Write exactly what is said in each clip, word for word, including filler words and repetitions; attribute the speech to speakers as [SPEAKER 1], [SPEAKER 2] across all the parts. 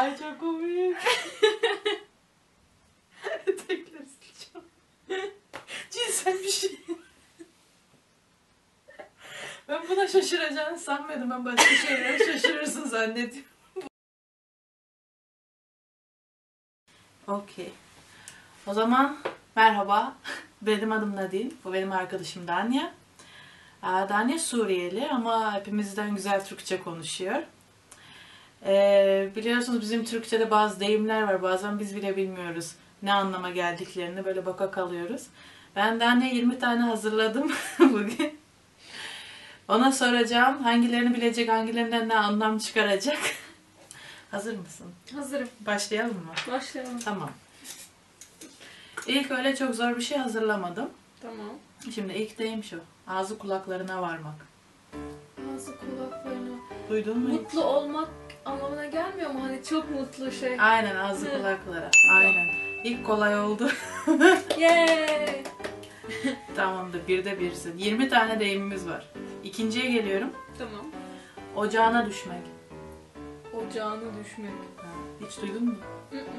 [SPEAKER 1] Ay çok komik. Tekrar sileceğim. Cinsel bir şey. Ben buna şaşıracağını sanmıyordum. Ben başka şeylere şaşırırsın zannediyorum. Okey. O zaman merhaba. Benim adım Nadine. Bu benim arkadaşım Danya. Danya Suriyeli ama hepimizden güzel Türkçe konuşuyor. Ee, biliyorsunuz bizim Türkçe'de bazı deyimler var. Bazen biz bile bilmiyoruz ne anlama geldiklerini. Böyle baka kalıyoruz. Ben Danya yirmi tane hazırladım bugün. Ona soracağım. Hangilerini bilecek, hangilerinden ne anlam çıkaracak. Hazır mısın?
[SPEAKER 2] Hazırım.
[SPEAKER 1] Başlayalım mı?
[SPEAKER 2] Başlayalım.
[SPEAKER 1] Tamam. İlk öyle çok zor bir şey hazırlamadım.
[SPEAKER 2] Tamam.
[SPEAKER 1] Şimdi ilk deyim şu. Ağzı kulaklarına varmak.
[SPEAKER 2] Ağzı kulaklarına.
[SPEAKER 1] Duydun mu?
[SPEAKER 2] Mutlu
[SPEAKER 1] hiç?
[SPEAKER 2] olmak anlamına gelmiyor mu? Hani çok mutlu şey.
[SPEAKER 1] Aynen ağzı kulaklara. Aynen. İlk kolay oldu.
[SPEAKER 2] Yay!
[SPEAKER 1] Tamamdır. Birde birsin. yirmi tane deyimimiz var. İkinciye geliyorum.
[SPEAKER 2] Tamam.
[SPEAKER 1] Ocağına düşmek.
[SPEAKER 2] Ocağına düşmek.
[SPEAKER 1] Ha, hiç duydun mu?
[SPEAKER 2] Hı hı.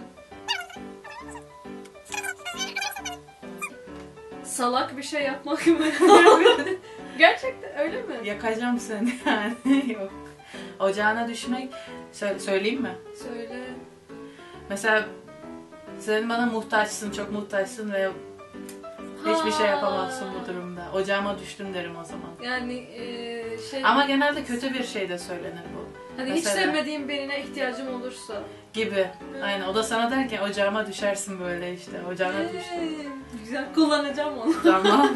[SPEAKER 2] Salak bir şey yapmak mı? Gerçekten öyle mi?
[SPEAKER 1] Yakacağım seni yani. Yok. Ocağına düşmek. Sö- söyleyeyim mi?
[SPEAKER 2] Söyle.
[SPEAKER 1] Mesela sen bana muhtaçsın, çok muhtaçsın ve hiçbir şey yapamazsın bu durumda. Ocağıma düştüm derim o zaman.
[SPEAKER 2] Yani e, şey...
[SPEAKER 1] Ama genelde kötü bir şey de söylenir bu.
[SPEAKER 2] Hani
[SPEAKER 1] mesela,
[SPEAKER 2] hiç sevmediğim birine ihtiyacım olursa.
[SPEAKER 1] Gibi. Aynen. O da sana derken ocağıma düşersin böyle işte. Ocağına düştüm.
[SPEAKER 2] Güzel. Kullanacağım onu.
[SPEAKER 1] Tamam.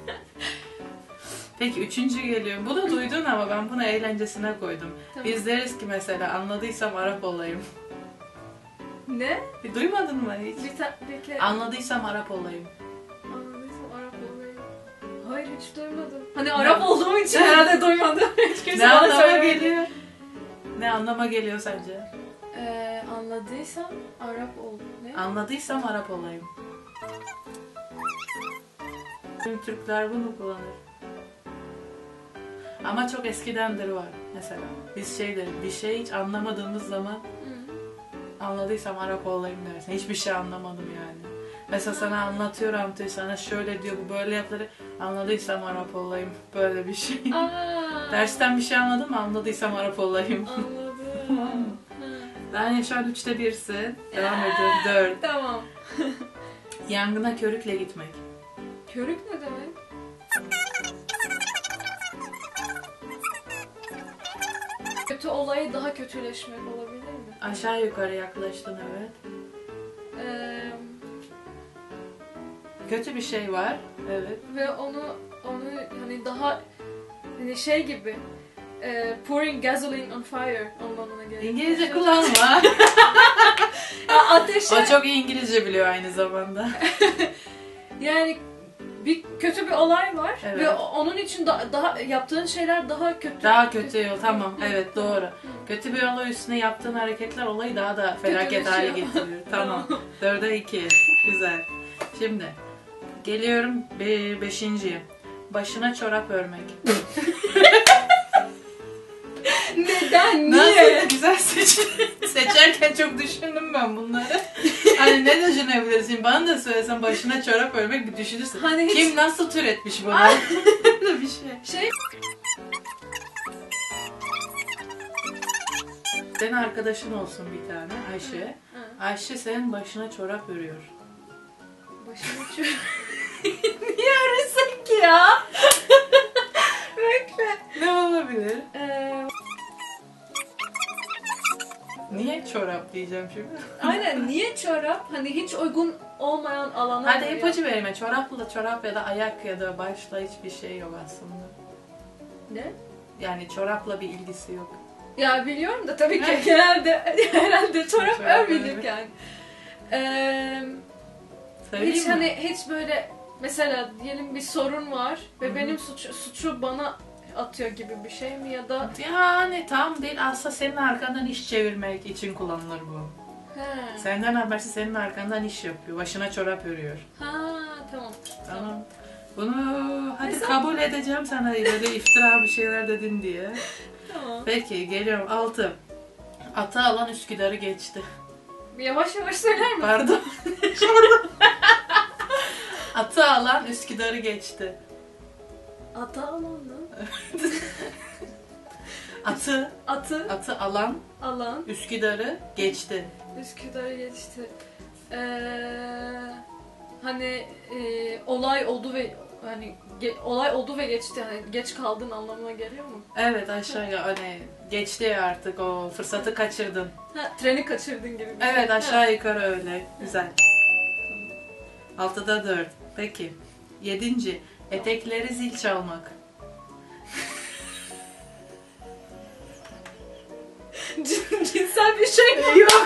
[SPEAKER 1] Peki üçüncü geliyor. Bu da duydun ama ben bunu eğlencesine koydum.
[SPEAKER 2] Tamam.
[SPEAKER 1] Biz deriz ki mesela anladıysam Arap olayım.
[SPEAKER 2] Ne?
[SPEAKER 1] Bir duymadın mı hiç?
[SPEAKER 2] Bir, ta- bir kere...
[SPEAKER 1] Anladıysam Arap olayım.
[SPEAKER 2] Anladıysam Arap olmayı... Hayır hiç duymadım. Hani Arap olduğum için herhalde duymadım. Hiç kimse
[SPEAKER 1] Ne
[SPEAKER 2] bana
[SPEAKER 1] anlama
[SPEAKER 2] söylemedi.
[SPEAKER 1] geliyor? Ne anlama geliyor sence?
[SPEAKER 2] Ee, anladıysam Arap ol. Ne?
[SPEAKER 1] Anladıysam Arap olayım. Tüm Türkler bunu kullanır. Ama çok eskidendir var mesela. Biz şey deriz, bir şey hiç anlamadığımız zaman
[SPEAKER 2] Hı.
[SPEAKER 1] anladıysam Arap olayım dersin. Hiçbir şey anlamadım yani. Mesela sana anlatıyor anlatıyor, sana şöyle diyor, bu böyle yapları. Anladıysam Arap olayım, böyle bir şey.
[SPEAKER 2] Aa,
[SPEAKER 1] Dersten bir şey anladın mı? Anladıysam Arap olayım.
[SPEAKER 2] Anladım.
[SPEAKER 1] Ben şu an üçte birsin. Devam ediyorum. Dört.
[SPEAKER 2] Tamam.
[SPEAKER 1] Yangına körükle gitmek.
[SPEAKER 2] Körük ne demek? Kötü olayı daha kötüleşmek olabilir mi?
[SPEAKER 1] Aşağı yukarı yaklaştın, evet.
[SPEAKER 2] Ee,
[SPEAKER 1] Kötü bir şey var. Evet.
[SPEAKER 2] ve onu onu hani daha hani şey gibi e, pouring gasoline on fire anlamına geliyor.
[SPEAKER 1] İngilizce kullanma.
[SPEAKER 2] Ya ateşe
[SPEAKER 1] O çok iyi İngilizce biliyor aynı zamanda.
[SPEAKER 2] yani bir kötü bir olay var
[SPEAKER 1] Evet.
[SPEAKER 2] ve onun için da, daha yaptığın şeyler daha kötü.
[SPEAKER 1] Daha kötü yol. Tamam.
[SPEAKER 2] Hı.
[SPEAKER 1] Evet, doğru.
[SPEAKER 2] Hı.
[SPEAKER 1] Kötü bir olay üstüne yaptığın hareketler olayı daha da felaket hale
[SPEAKER 2] Kötüleşiyor.
[SPEAKER 1] getiriyor. Tamam. Dörde iki. Güzel. Şimdi geliyorum be beşinciye. Başına çorap örmek.
[SPEAKER 2] Neden? Niye?
[SPEAKER 1] Nasıl? Güzel seçim. Seçerken çok düşündüm ben bunları. Hani ne düşünebilirsin? Bana da söylesen başına çorap örmek bir düşünürsün.
[SPEAKER 2] Hani hiç-
[SPEAKER 1] Kim nasıl türetmiş bunu? bir şey.
[SPEAKER 2] Şey
[SPEAKER 1] Senin arkadaşın olsun bir tane Ayşe.
[SPEAKER 2] Hı.
[SPEAKER 1] Ayşe senin başına çorap örüyor.
[SPEAKER 2] başına çorap. Niye arasın ki ya? Bekle.
[SPEAKER 1] Ne olabilir?
[SPEAKER 2] Ee,
[SPEAKER 1] Niye çorap diyeceğim şimdi?
[SPEAKER 2] aynen niye çorap? Hani hiç uygun olmayan alana
[SPEAKER 1] Hadi
[SPEAKER 2] vuruyor.
[SPEAKER 1] ipucu vereyim. Çorapla çorap ya da ayak ya da başla hiçbir şey yok aslında.
[SPEAKER 2] Ne?
[SPEAKER 1] Yani çorapla bir ilgisi yok.
[SPEAKER 2] Ya biliyorum da tabii ki
[SPEAKER 1] Evet.
[SPEAKER 2] genelde herhalde çorap
[SPEAKER 1] Çorap
[SPEAKER 2] örmedik
[SPEAKER 1] örmek.
[SPEAKER 2] yani. Ee,
[SPEAKER 1] Söyleyeyim
[SPEAKER 2] hiç
[SPEAKER 1] mi?
[SPEAKER 2] hani hiç böyle mesela diyelim bir sorun var ve
[SPEAKER 1] Hı-hı.
[SPEAKER 2] benim suç, suçu bana atıyor gibi bir şey mi ya da
[SPEAKER 1] Yani tam değil. Aslında senin arkandan iş çevirmek için kullanılır bu.
[SPEAKER 2] he.
[SPEAKER 1] Senden habersiz senin arkandan iş yapıyor. Başına çorap örüyor.
[SPEAKER 2] Ha tamam.
[SPEAKER 1] Tamam. Bunu hadi
[SPEAKER 2] Mesela-
[SPEAKER 1] kabul edeceğim sana böyle iftira bir şeyler dedin diye.
[SPEAKER 2] Tamam.
[SPEAKER 1] Peki geliyorum. Altı. Atı alan Üsküdar'ı geçti.
[SPEAKER 2] Bir yavaş yavaş söyler misin?
[SPEAKER 1] Pardon. Atı alan Üsküdar'ı geçti.
[SPEAKER 2] Ata alan mı?
[SPEAKER 1] Atı,
[SPEAKER 2] Atı
[SPEAKER 1] atı alan
[SPEAKER 2] alan
[SPEAKER 1] Üsküdar'ı geçti.
[SPEAKER 2] Üsküdar'a geçti. Ee, hani e, olay oldu ve hani ge- olay oldu ve geçti. Hani geç kaldın anlamına geliyor mu?
[SPEAKER 1] Evet aşağıya hani geçti artık o fırsatı kaçırdın.
[SPEAKER 2] Ha, treni kaçırdın gibi. bir
[SPEAKER 1] Evet
[SPEAKER 2] şey.
[SPEAKER 1] aşağı yukarı öyle. Güzel. Altıda dört. Peki. Yedinci. Etekleri zil çalmak.
[SPEAKER 2] Cin- Cinsel bir şey mi?
[SPEAKER 1] Yok.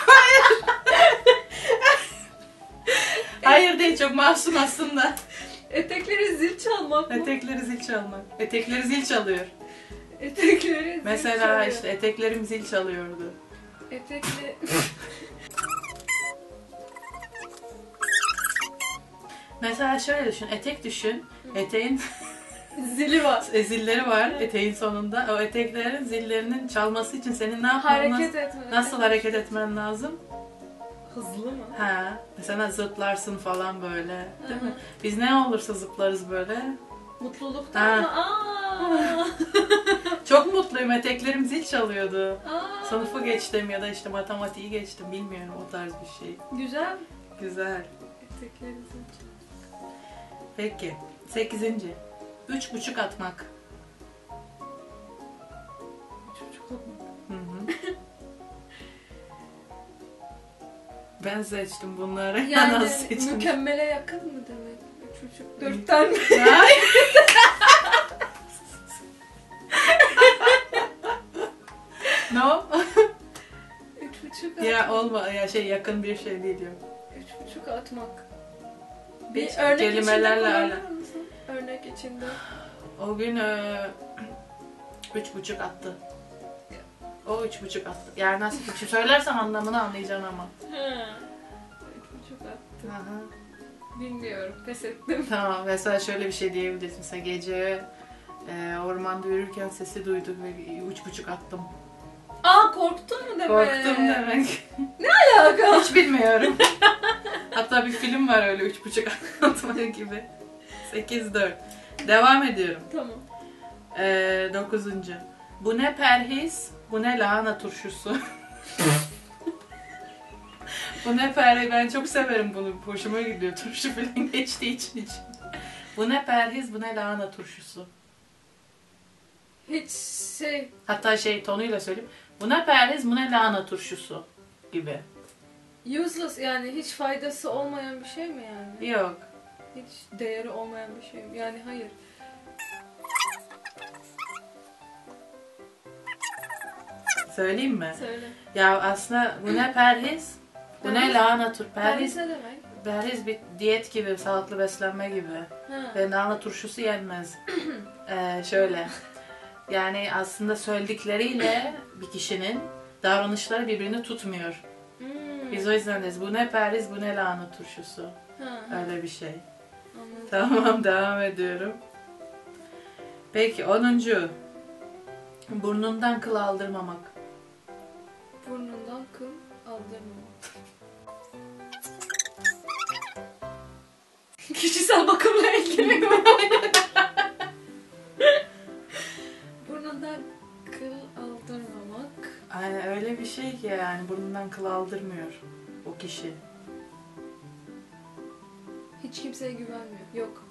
[SPEAKER 1] Hayır değil çok masum aslında.
[SPEAKER 2] Etekleri zil çalmak mı?
[SPEAKER 1] Etekleri zil çalmak. Etekleri zil çalıyor.
[SPEAKER 2] Etekleri zil
[SPEAKER 1] Mesela
[SPEAKER 2] çalıyor.
[SPEAKER 1] işte eteklerim zil çalıyordu.
[SPEAKER 2] Etekli...
[SPEAKER 1] Mesela şöyle düşün. Etek düşün. Eteğin
[SPEAKER 2] Zili var.
[SPEAKER 1] zilleri var eteğin sonunda. O eteklerin zillerinin çalması için senin ne yapman lazım?
[SPEAKER 2] Hareket etme.
[SPEAKER 1] Nasıl hareket etmen lazım?
[SPEAKER 2] Hızlı mı?
[SPEAKER 1] Ha, mesela zıplarsın falan böyle, değil
[SPEAKER 2] Hı
[SPEAKER 1] mi?
[SPEAKER 2] hı.
[SPEAKER 1] Biz ne olursa zıplarız böyle.
[SPEAKER 2] Mutluluktan
[SPEAKER 1] Ha.
[SPEAKER 2] mı? Aa!
[SPEAKER 1] Çok mutluyum, eteklerim zil çalıyordu.
[SPEAKER 2] Aa!
[SPEAKER 1] Sınıfı geçtim ya da işte matematiği geçtim, bilmiyorum o tarz bir şey.
[SPEAKER 2] Güzel.
[SPEAKER 1] Güzel.
[SPEAKER 2] Etekleri zil çalıyor.
[SPEAKER 1] Peki, sekizinci. Üç buçuk atmak.
[SPEAKER 2] Çocuk olmak.
[SPEAKER 1] Hı hı. Ben seçtim bunları.
[SPEAKER 2] Yani
[SPEAKER 1] Nasıl seçtim?
[SPEAKER 2] mükemmele yakın mı demek? Üç buçuk, dörtten mi?
[SPEAKER 1] Ay. No?
[SPEAKER 2] Üç buçuk
[SPEAKER 1] Ya
[SPEAKER 2] atmak.
[SPEAKER 1] olma ya şey yakın bir şey değil yok.
[SPEAKER 2] Üç buçuk atmak. Bir
[SPEAKER 1] Hiç
[SPEAKER 2] örnek
[SPEAKER 1] kelimelerle
[SPEAKER 2] içinde
[SPEAKER 1] ala-
[SPEAKER 2] kullanır mısın? Örnek içinde.
[SPEAKER 1] O gün e, üç buçuk attı. O üç buçuk attı. Yani nasıl bir şey söylersem anlamını anlayacaksın ama.
[SPEAKER 2] Ha. Üç buçuk attı.
[SPEAKER 1] Aha.
[SPEAKER 2] Bilmiyorum. Pes ettim.
[SPEAKER 1] Tamam mesela şöyle bir şey diyebiliriz. Mesela gece e, ormanda yürürken sesi duydum ve üç buçuk attım.
[SPEAKER 2] Aa korktun mu demek?
[SPEAKER 1] Korktum demek.
[SPEAKER 2] Alaka.
[SPEAKER 1] Hiç bilmiyorum. Hatta bir film var öyle üç buçuk atma gibi. Sekiz dört. Devam ediyorum.
[SPEAKER 2] Tamam.
[SPEAKER 1] Ee, dokuzuncu. Bu ne perhiz, bu ne lahana turşusu. Bu ne perhiz, ben çok severim bunu. Hoşuma gidiyor turşu falan geçtiği için için. Bu ne perhiz, bu ne lahana turşusu.
[SPEAKER 2] Hiç şey
[SPEAKER 1] Hatta şey tonuyla söyleyeyim. Bu ne perhiz, bu ne lahana turşusu gibi.
[SPEAKER 2] useless yani hiç faydası olmayan bir şey mi yani?
[SPEAKER 1] Yok.
[SPEAKER 2] Hiç değeri olmayan bir şey mi? Yani hayır.
[SPEAKER 1] Söyleyeyim mi?
[SPEAKER 2] Söyle.
[SPEAKER 1] Ya aslında bu ne perhiz, bu ne
[SPEAKER 2] Perhiz-
[SPEAKER 1] lahana tur.
[SPEAKER 2] Perhiz
[SPEAKER 1] Perhiz,
[SPEAKER 2] ne demek?
[SPEAKER 1] perhiz bir diyet gibi, sağlıklı beslenme gibi.
[SPEAKER 2] Ha.
[SPEAKER 1] Ve lahana turşusu yenmez. Ee, şöyle. Yani aslında söyledikleriyle bir kişinin davranışları birbirini tutmuyor.
[SPEAKER 2] Hmm.
[SPEAKER 1] Biz o yüzden deriz bu ne perhiz, bu ne lahana turşusu.
[SPEAKER 2] Ha, ha.
[SPEAKER 1] Öyle bir şey.
[SPEAKER 2] Anladım.
[SPEAKER 1] Tamam devam ediyorum. Peki onuncu. Burnundan kıl aldırmamak.
[SPEAKER 2] Burnundan kıl aldırmamak. Kişisel bakımla ilgili mi? Burnundan kıl aldırmamak.
[SPEAKER 1] Yani öyle bir şey ki yani burnundan kıl aldırmıyor o kişi.
[SPEAKER 2] Hiç kimseye güvenmiyor. Yok.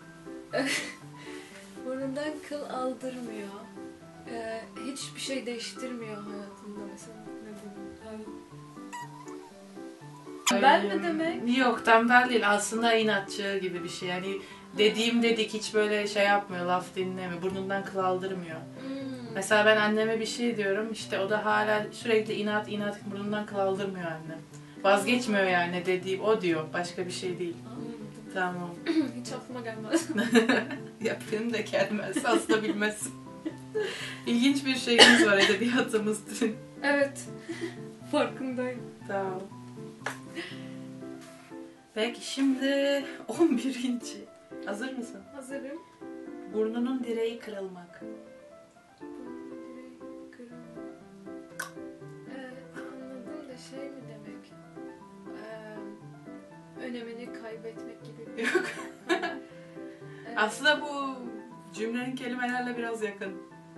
[SPEAKER 2] Burnundan kıl aldırmıyor. Ee, hiçbir şey değiştirmiyor hayatında mesela. Ne bileyim. Yani tembel mi demek?
[SPEAKER 1] Yok tembel değil aslında inatçı gibi bir şey. Yani dediğim dedik hiç böyle şey yapmıyor, laf dinlemiyor, burnundan kıl aldırmıyor.
[SPEAKER 2] Hmm.
[SPEAKER 1] Mesela ben anneme bir şey diyorum işte o da hala sürekli inat inat burnundan kıl aldırmıyor annem. Vazgeçmiyor yani dediğim o diyor başka bir şey değil.
[SPEAKER 2] Anladım.
[SPEAKER 1] Tamam.
[SPEAKER 2] Hiç aklıma gelmez.
[SPEAKER 1] Yapayım da gelmez aslında bilmez. İlginç bir şeyimiz var edebiyatımız.
[SPEAKER 2] Evet. Farkındayım.
[SPEAKER 1] Tamam. Peki şimdi on birinci. Hazır mısın?
[SPEAKER 2] Hazırım.
[SPEAKER 1] Burnunun direği kırılmak.
[SPEAKER 2] önemini kaybetmek gibi bir
[SPEAKER 1] Yok.
[SPEAKER 2] Hani, evet.
[SPEAKER 1] Aslında bu cümlenin kelimelerle biraz yakın.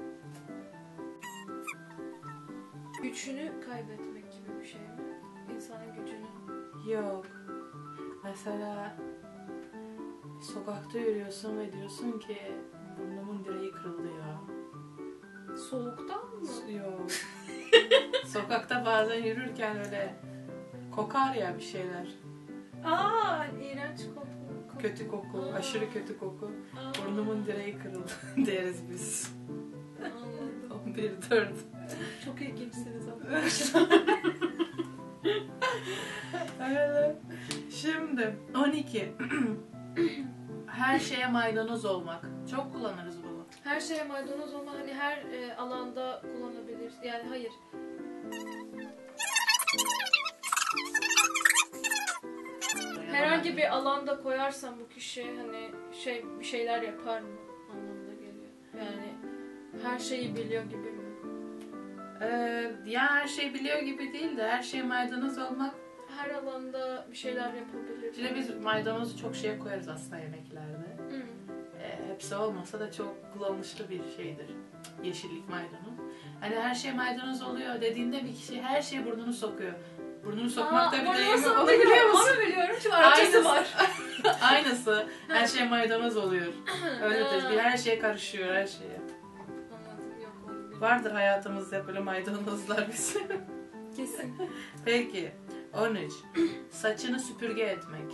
[SPEAKER 2] Gücünü kaybetmek gibi bir şey mi? İnsanın gücünü.
[SPEAKER 1] Yok. Mesela sokakta yürüyorsun ve diyorsun ki burnumun direği kırıldı ya.
[SPEAKER 2] Soğuktan mı?
[SPEAKER 1] Yok. Sokakta bazen yürürken öyle kokar ya bir şeyler.
[SPEAKER 2] Aa, iğrenç koku. koku.
[SPEAKER 1] Kötü koku,
[SPEAKER 2] Aa.
[SPEAKER 1] aşırı kötü koku.
[SPEAKER 2] Aa,
[SPEAKER 1] Burnumun direği kırıldı deriz biz.
[SPEAKER 2] anladım.
[SPEAKER 1] on bir dört.
[SPEAKER 2] Çok ilginçsiniz ama.
[SPEAKER 1] Evet. Şimdi on iki. Her şeye maydanoz olmak. Çok kullanırız bunu.
[SPEAKER 2] Her şeye maydanoz olma hani her e, alanda kullanabilir. Yani hayır. Herhangi bir alanda koyarsam bu kişi hani şey bir şeyler yapar mı anlamına geliyor. Yani her şeyi biliyor gibi mi?
[SPEAKER 1] Ee, ya her şey biliyor gibi değil de her şeye maydanoz olmak.
[SPEAKER 2] Her alanda bir şeyler yapabilir.
[SPEAKER 1] Şimdi biz maydanozu çok şeye koyarız aslında yemeklerde.
[SPEAKER 2] Hı.
[SPEAKER 1] Ee, hepsi olmasa da çok kullanışlı bir şeydir. Yeşillik maydanoz. Hani her şey maydanoz oluyor dediğinde bir kişi her şeye burnunu sokuyor. Burnunu sokmakta bir deyimi onu biliyor musun?
[SPEAKER 2] Onu biliyorum çünkü Arapçası
[SPEAKER 1] Aynısı.
[SPEAKER 2] var.
[SPEAKER 1] Aynısı. Her şey maydanoz oluyor. Öyledir. Bir her şeye karışıyor her şeye.
[SPEAKER 2] Anladım, yok onu bilmiyorum.
[SPEAKER 1] Vardır hayatımızda böyle maydanozlar bizim.
[SPEAKER 2] Kesin.
[SPEAKER 1] Peki. on üç. Saçını süpürge etmek.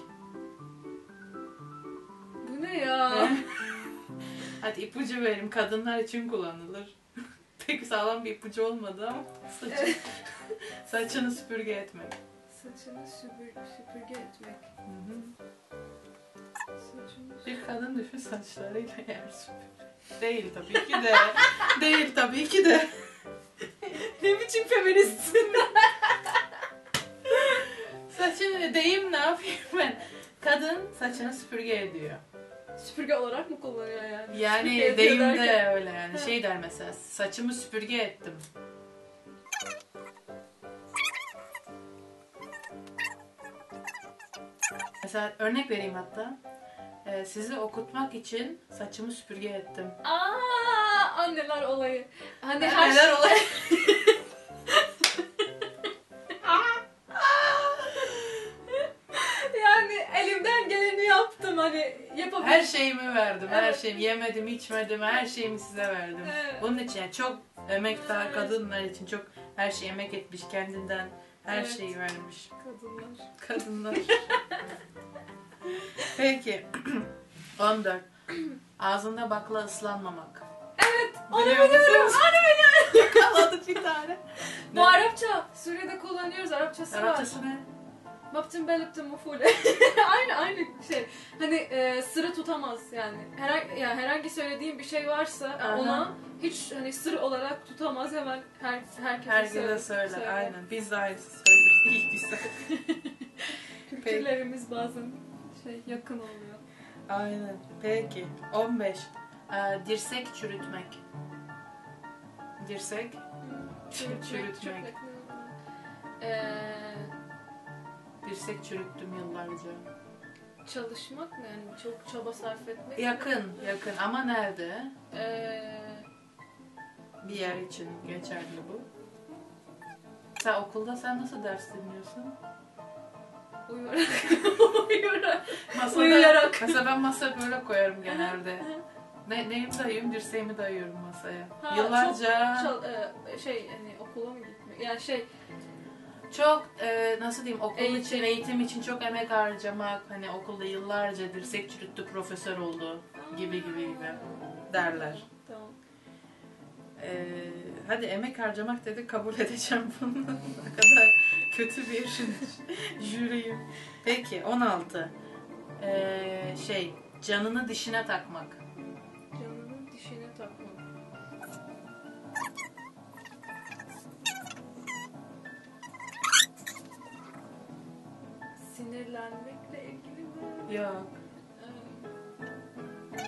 [SPEAKER 2] Bu ne ya?
[SPEAKER 1] Hadi ipucu vereyim. Kadınlar için kullanılır. Pek sağlam bir ipucu olmadı ama saçı, saçını süpürge etmek.
[SPEAKER 2] Saçını süpür, süpürge etmek.
[SPEAKER 1] Hı hı.
[SPEAKER 2] Saçını
[SPEAKER 1] Bir kadın düşün saçlarıyla yer süpürür. Değil tabii ki de. Değil tabii ki de.
[SPEAKER 2] Ne biçim feministsin?
[SPEAKER 1] Saçını deyim ne yapayım ben? Kadın saçını süpürge ediyor.
[SPEAKER 2] Süpürge olarak mı kullanıyor yani?
[SPEAKER 1] Yani
[SPEAKER 2] Süpürge ediyor
[SPEAKER 1] deyim de
[SPEAKER 2] derken.
[SPEAKER 1] öyle yani. Şey der mesela, saçımı süpürge ettim. Mesela örnek vereyim hatta. Ee, sizi okutmak için saçımı süpürge ettim.
[SPEAKER 2] Aa, anneler olayı. Hani her
[SPEAKER 1] Neler
[SPEAKER 2] şey...
[SPEAKER 1] olay?
[SPEAKER 2] Yani elimden geleni yaptım hani yapabildim.
[SPEAKER 1] Her şeyimi verdim, her
[SPEAKER 2] Evet.
[SPEAKER 1] şeyimi yemedim, içmedim, her şeyimi size verdim.
[SPEAKER 2] Evet.
[SPEAKER 1] Bunun için yani çok emektar kadınlar için çok her şey emek etmiş, kendinden her
[SPEAKER 2] Evet.
[SPEAKER 1] şeyi vermiş
[SPEAKER 2] Kadınlar.
[SPEAKER 1] kadınlar. Peki. on dört. Ağzında bakla ıslanmamak.
[SPEAKER 2] Onu
[SPEAKER 1] Biliyor
[SPEAKER 2] biliyorum,
[SPEAKER 1] musun?
[SPEAKER 2] onu biliyorum.
[SPEAKER 1] Yakaladık bir tane.
[SPEAKER 2] Bu Arapça. Suriye'de kullanıyoruz, Arapçası var.
[SPEAKER 1] Arapçası ne?
[SPEAKER 2] Maptın beliptin mufule. aynı aynı şey. Hani e, sıra tutamaz yani. Herhangi yani herhangi söylediğim bir şey varsa
[SPEAKER 1] Aha.
[SPEAKER 2] ona hiç hani sır olarak tutamaz, hemen her herkese,
[SPEAKER 1] Herkese
[SPEAKER 2] söyler.
[SPEAKER 1] söyler.
[SPEAKER 2] söyler.
[SPEAKER 1] Aynen. Biz de aynısı söylüyoruz. İyi güzel.
[SPEAKER 2] Kültürlerimiz bazen şey yakın oluyor.
[SPEAKER 1] Aynen. Peki. on beş. Ee, dirsek çürütmek. Dirsek.
[SPEAKER 2] Çürütmek.
[SPEAKER 1] Çürütmek.
[SPEAKER 2] çürütmek. Ee,
[SPEAKER 1] Dirsek çürüttüm yıllarca.
[SPEAKER 2] çalışmak mı yani? Çok çaba sarf etmek mi?
[SPEAKER 1] Yakın. Yakın. Ama nerede?
[SPEAKER 2] Ee,
[SPEAKER 1] Bir yer için geçerli bu. Sen okulda sen nasıl ders dinliyorsun?
[SPEAKER 2] uyuyarak. uyuyarak.
[SPEAKER 1] Masada,
[SPEAKER 2] Uyuyarak.
[SPEAKER 1] Mesela ben masaya böyle koyarım genelde. Ne, neyimi dayıyorum? Dirseğimi dayıyorum masaya.
[SPEAKER 2] Ha,
[SPEAKER 1] Yıllarca
[SPEAKER 2] Çok, çal- e, şey hani okula mı gitmek? Yani şey
[SPEAKER 1] çok e, nasıl diyeyim okul
[SPEAKER 2] Eğitim.
[SPEAKER 1] için, eğitim için çok emek harcamak, hani okulda yıllarca dirsek çürüttü, profesör oldu gibi gibi gibi derler.
[SPEAKER 2] tamam.
[SPEAKER 1] E, hadi emek harcamak dedi, kabul edeceğim bunu. Ne kadar kötü bir jüriyim. Peki on altı. E, şey canını dişine takmak.
[SPEAKER 2] Canının dişine takmak. Sinirlenmekle ilgili mi?
[SPEAKER 1] Yok.
[SPEAKER 2] Ee,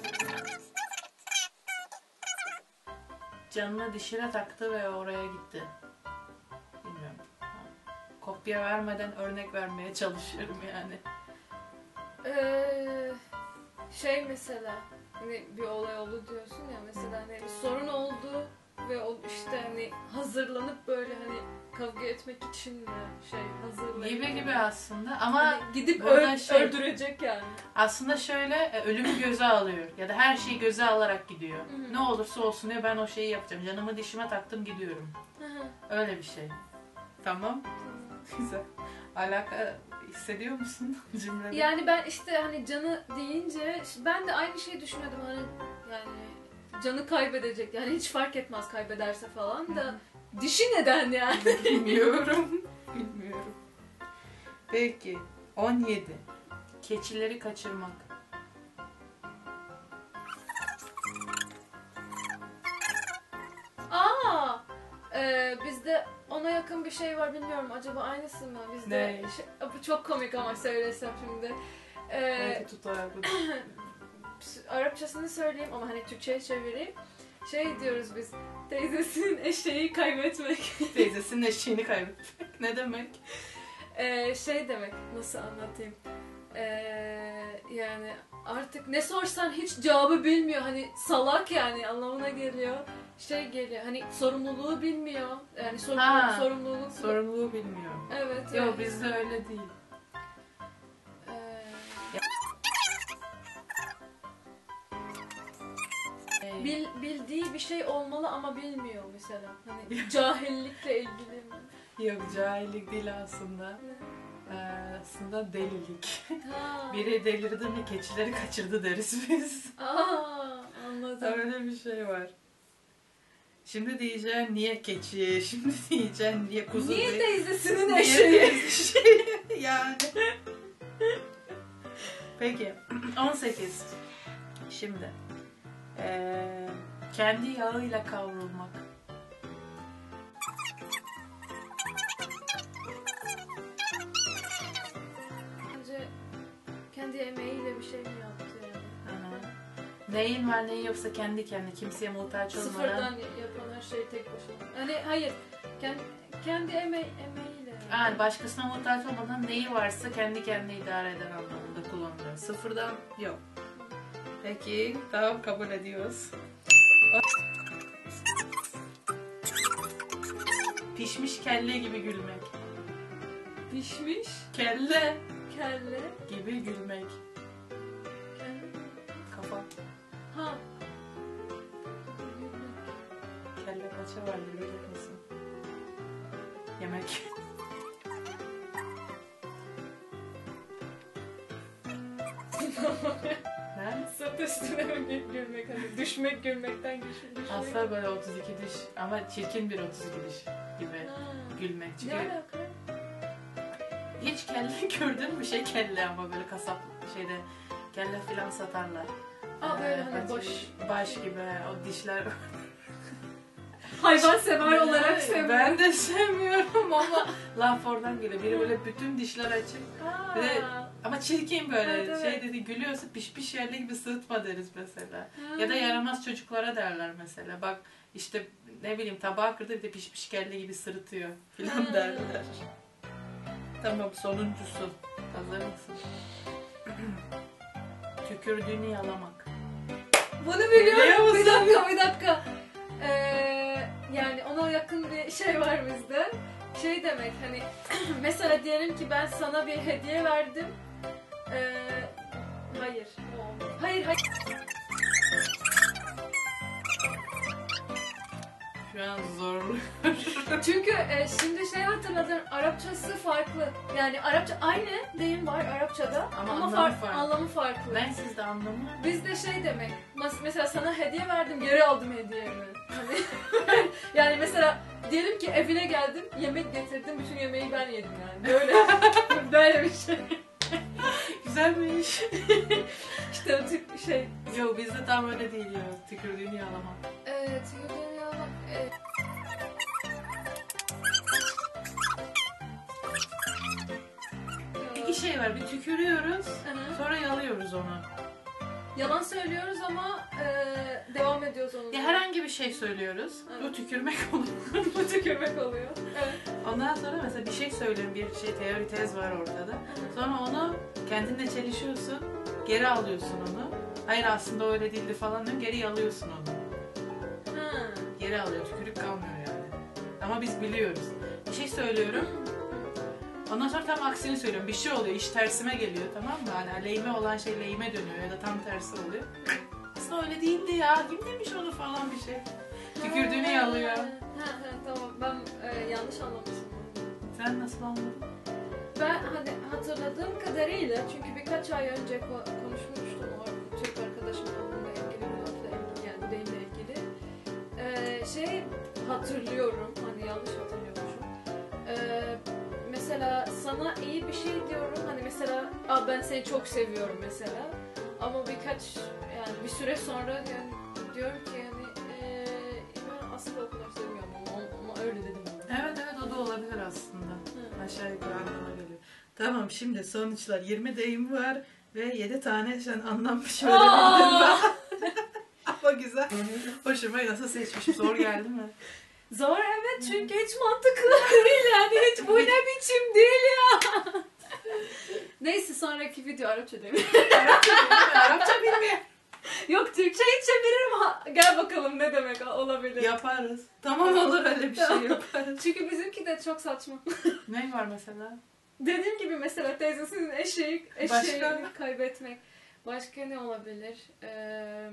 [SPEAKER 1] Canını dişine taktı ve oraya gitti. Bilmiyorum. Kopya vermeden örnek vermeye çalışıyorum yani.
[SPEAKER 2] Ee, şey mesela hani bir olay oldu diyorsun ya, mesela hani bir sorun oldu ve o işte hani hazırlanıp böyle hani kavga etmek için mi şey hazırlanıp
[SPEAKER 1] Gibi gibi aslında ama
[SPEAKER 2] hani gidip
[SPEAKER 1] burada
[SPEAKER 2] öl-
[SPEAKER 1] şey-
[SPEAKER 2] öldürecek yani.
[SPEAKER 1] aslında şöyle e, ölümü göze alıyor ya da her şeyi göze alarak gidiyor.
[SPEAKER 2] Hı.
[SPEAKER 1] Ne olursa olsun diye ben o şeyi yapacağım. Canımı dişime taktım gidiyorum.
[SPEAKER 2] Hı hı.
[SPEAKER 1] Öyle bir şey. Tamam. Güzel. Alaka hissediyor musun cümlede?
[SPEAKER 2] Yani ben işte hani canı deyince ben de aynı şeyi düşünüyordum hani yani canı kaybedecek yani hiç fark etmez kaybederse falan da dişi neden yani?
[SPEAKER 1] Bilmiyorum. Bilmiyorum. Peki. on yedi. Keçileri kaçırmak.
[SPEAKER 2] Aa, e, bizde ona yakın bir şey var, bilmiyorum acaba aynısı mı? Bizde
[SPEAKER 1] Ne?
[SPEAKER 2] şey- bu çok komik ama söylesem şimdi. E,
[SPEAKER 1] Hadi tut ayağı.
[SPEAKER 2] Arapçasını söyleyeyim ama hani Türkçe'ye çevireyim. Şey diyoruz biz, teyzesinin eşeği kaybetmek.
[SPEAKER 1] Teyzesinin eşeğini kaybetmek. Ne demek?
[SPEAKER 2] Ee, şey demek, nasıl anlatayım? Ee, yani artık ne sorsan hiç cevabı bilmiyor. Hani salak yani anlamına geliyor. Şey geliyor, hani sorumluluğu bilmiyor. Yani sorumluluk,
[SPEAKER 1] Ha,
[SPEAKER 2] sorumluluk.
[SPEAKER 1] Sorumluluğu bilmiyor.
[SPEAKER 2] Evet.
[SPEAKER 1] Yok
[SPEAKER 2] evet.
[SPEAKER 1] bizde öyle değil.
[SPEAKER 2] Ee, bil, bildiği bir şey olmalı ama bilmiyor mesela. Hani cahillikle ilgili mi?
[SPEAKER 1] Yok cahillik değil aslında. Ee, aslında delilik.
[SPEAKER 2] Ha.
[SPEAKER 1] Biri delirdi mi keçileri kaçırdı deriz biz.
[SPEAKER 2] Aa, anladım.
[SPEAKER 1] Öyle bir şey var. Şimdi diyeceğim niye keçi, şimdi diyeceğim niye kuzu
[SPEAKER 2] Niye
[SPEAKER 1] değil.
[SPEAKER 2] teyzesinin
[SPEAKER 1] Niye
[SPEAKER 2] eşeği?
[SPEAKER 1] teyzesi? Yani. Peki on sekiz. Şimdi ee, kendi yağıyla kavrulmak.
[SPEAKER 2] Bence kendi emeğiyle bir şey mi yaptı yani?
[SPEAKER 1] Aha. Neyin var neyin yoksa kendi kendine kimseye muhtaç olmadan.
[SPEAKER 2] Sıfırdan yapan her şeyi tek başına. Hani hayır, kendi, kendi eme emeğiyle.
[SPEAKER 1] Yani başkasına muhtaç olmadan neyi varsa kendi kendine idare eden anlamında kullanılıyor. Sıfırdan yok. Peki tamam kabul ediyoruz. Pişmiş kelle gibi gülmek.
[SPEAKER 2] Pişmiş
[SPEAKER 1] Kelle
[SPEAKER 2] kelle.
[SPEAKER 1] gibi gülmek.
[SPEAKER 2] Kelle.
[SPEAKER 1] Kafa.
[SPEAKER 2] Ha.
[SPEAKER 1] Kelle paça vardı bilir misin? Yemek. Ne?
[SPEAKER 2] Sırt üstüne mi gül- gülmek, hani düşmek gülmekten güçlü düşmek.
[SPEAKER 1] Aslında böyle otuz iki diş ama çirkin bir otuz iki diş gibi
[SPEAKER 2] Ha.
[SPEAKER 1] gülmek.
[SPEAKER 2] Ne
[SPEAKER 1] Çünkü
[SPEAKER 2] alaka?
[SPEAKER 1] hiç kelle gördün mü şey kelle ama böyle kasap şeyde kelle filan satarlar.
[SPEAKER 2] Aa böyle
[SPEAKER 1] Ee,
[SPEAKER 2] hani
[SPEAKER 1] paça-
[SPEAKER 2] boş.
[SPEAKER 1] Baş gibi o dişler.
[SPEAKER 2] Hayvan sever olarak
[SPEAKER 1] Ben-
[SPEAKER 2] seviyorum.
[SPEAKER 1] Ben de sevmiyorum ama laf oradan geliyor. Biri böyle bütün dişler açık.
[SPEAKER 2] Ha.
[SPEAKER 1] Bir de- Ama çirkin böyle
[SPEAKER 2] Evet, evet.
[SPEAKER 1] şey dedi gülüyorsa piş piş yerli gibi sırıtma deriz mesela.
[SPEAKER 2] Ha.
[SPEAKER 1] Ya da yaramaz çocuklara derler mesela. Bak işte ne bileyim tabağı kırdı bir de piş piş kelle gibi sırıtıyor filan
[SPEAKER 2] Ha.
[SPEAKER 1] derler. Tamam sonuncusu. Hazır mısın? Tükürdüğünü yalamak.
[SPEAKER 2] Bunu
[SPEAKER 1] Biliyor
[SPEAKER 2] biliyorum.
[SPEAKER 1] musun?
[SPEAKER 2] Bir dakika, bir dakika. Ee, yani ona yakın bir şey var bizde. Şey demek hani mesela diyelim ki ben sana bir hediye verdim. Ee, hayır. Hayır, hayır.
[SPEAKER 1] Şu an zorlu.
[SPEAKER 2] Çünkü e, şimdi şey hatırladım. Arapçası farklı. Yani Arapça aynı deyim var Arapçada
[SPEAKER 1] Ama
[SPEAKER 2] ama,
[SPEAKER 1] anlamı
[SPEAKER 2] far-
[SPEAKER 1] farklı.
[SPEAKER 2] anlamı farklı.
[SPEAKER 1] Ben sizde anlamı.
[SPEAKER 2] Bizde şey demek. mas- Mesela sana hediye verdim, geri aldım hediyemi. Hani yani mesela diyelim ki evine geldim, yemek getirdim, bütün yemeği ben yedim yani. Böyle böyle bir şey.
[SPEAKER 1] Güzelmiş.
[SPEAKER 2] İşte o tip şey.
[SPEAKER 1] Yok bizde tam öyle değil ya. Tükürdüğünü yalamak.
[SPEAKER 2] Evet, yürüdüğüm ya bak. Evet.
[SPEAKER 1] İki şey var. Bir tükürüyoruz.
[SPEAKER 2] Aha.
[SPEAKER 1] Sonra yalıyoruz onu.
[SPEAKER 2] Yalan söylüyoruz ama e, devam ediyoruz onunla.
[SPEAKER 1] Ya herhangi bir şey söylüyoruz.
[SPEAKER 2] Evet.
[SPEAKER 1] Bu tükürmek olur.
[SPEAKER 2] Bu tükürmek oluyor. Evet.
[SPEAKER 1] Ondan sonra mesela bir şey söylüyorum, bir şey teori tez var ortada. Sonra onu kendinle çelişiyorsun, geri alıyorsun onu. Hayır aslında öyle değildi falan diyorum, geri alıyorsun onu.
[SPEAKER 2] Ha.
[SPEAKER 1] Geri alıyor, tükürük kalmıyor yani. Ama biz biliyoruz. Bir şey söylüyorum, ondan sonra tam aksini söylüyorum. Bir şey oluyor, iş tersime geliyor, tamam mı? Hani aleyhime olan şey lehime dönüyor ya da tam tersi oluyor. Aslında öyle değildi ya, kim demiş onu falan bir şey. Tükürdüğünü yalıyor.
[SPEAKER 2] Ha, ha, tamam ben e, yanlış anlamışım.
[SPEAKER 1] Sen nasıl anladın?
[SPEAKER 2] Ben hani hatırladığım kadarıyla çünkü birkaç ay önce ko- konuşmuştum o Türk arkadaşımla bununla ilgili, bu lafla ilgili yani bu deyimle ilgili. Ee, şey hatırlıyorum, hani yanlış hatırlıyormuşum. Ee, mesela sana iyi bir şey diyorum, hani mesela Aa, ben seni çok seviyorum mesela. Ama birkaç yani bir süre sonra yani diyorum ki yani ee, ben aslında o kadar sevmiyorum ama, ama öyle dedim.
[SPEAKER 1] Evet evet, o da olabilir aslında.
[SPEAKER 2] Hı.
[SPEAKER 1] Aşağı yukarı anlama geliyor. Tamam, şimdi sonuçlar. yirmi deyim var ve yedi tane sen anlamış öğrenildin daha. Ama güzel. Hoşuma, nasıl seçmişim. Zor geldi mi?
[SPEAKER 2] Zor evet çünkü hiç mantıklı değil yani hiç bu ne biçim değil ya. Neyse sonraki video Arapça değil mi?
[SPEAKER 1] Arapça bilmiyor. Arapça bilmiyor.
[SPEAKER 2] Yok Türkçe'yi çeviririm. Ha, gel bakalım ne demek olabilir.
[SPEAKER 1] Yaparız. Tamam, olur, öyle bir şey
[SPEAKER 2] Tamam.
[SPEAKER 1] yaparız.
[SPEAKER 2] Çünkü bizimki de çok saçma.
[SPEAKER 1] Ne var mesela?
[SPEAKER 2] Dediğim gibi mesela teyzesinin eşeği, eşeğini
[SPEAKER 1] Başka?
[SPEAKER 2] kaybetmek. Başka ne olabilir? Ee,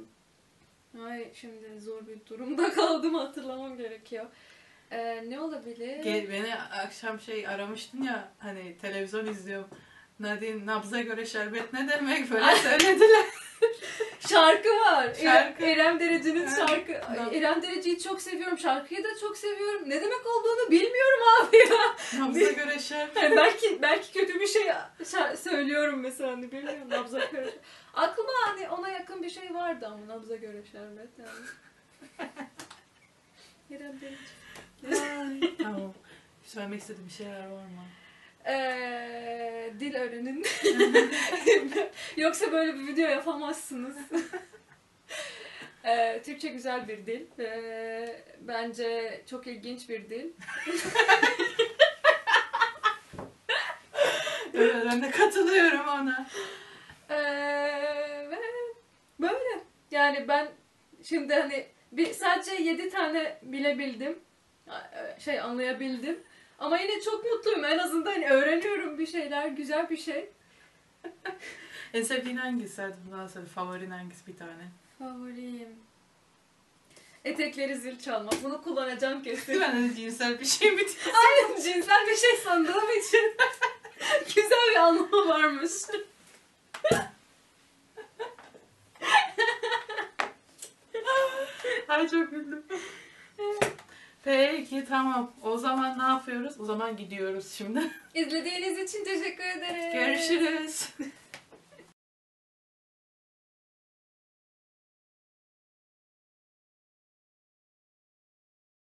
[SPEAKER 2] ay şimdi zor bir durumda kaldım, hatırlamam gerekiyor. Ee, ne olabilir?
[SPEAKER 1] Gel, beni akşam şey aramıştın ya, hani televizyon izliyorum. Nadine, nabza göre şerbet ne demek, böyle söylediler.
[SPEAKER 2] Şarkı var.
[SPEAKER 1] Şarkı.
[SPEAKER 2] İrem, İrem Derici'nin
[SPEAKER 1] Evet.
[SPEAKER 2] şarkı.
[SPEAKER 1] Tamam.
[SPEAKER 2] İrem Derici'yi çok seviyorum. Şarkıyı da çok seviyorum. Ne demek olduğunu bilmiyorum abi ya.
[SPEAKER 1] Nabza göre şerbet.
[SPEAKER 2] Yani belki belki kötü bir şey şa- söylüyorum mesela, hani bilmiyorum, nabza göre. Aklıma hani ona yakın bir şey vardı ama nabza göre şerbet yani. İrem Derici.
[SPEAKER 1] Ay, tamam. Söylemek istediğim bir şeyler var mı?
[SPEAKER 2] Ee, dil öğrenin. Yoksa böyle bir video yapamazsınız. Ee, Türkçe güzel bir dil. Ee, bence çok ilginç bir dil.
[SPEAKER 1] Evet, ben de katılıyorum ona.
[SPEAKER 2] Ee, ve böyle. Yani ben şimdi hani bir, sadece yedi tane bilebildim. Şey anlayabildim. Ama yine çok mutluyum. En azından hani öğreniyorum bir şeyler. Güzel bir şey.
[SPEAKER 1] En sevdiğin hangisi? Hadi bundan sonra favorin hangisi bir tane?
[SPEAKER 2] Favorim. Etekleri zil çalmak. Bunu kullanacağım kesin.
[SPEAKER 1] Ben de cinsel bir şey mi diyorsun?
[SPEAKER 2] Aynen, cinsel bir şey sandığım için güzel bir anlamı varmış.
[SPEAKER 1] Ay çok güldüm. Peki tamam. O zaman ne yapıyoruz? O zaman gidiyoruz şimdi.
[SPEAKER 2] İzlediğiniz için teşekkür ederim.
[SPEAKER 1] Görüşürüz.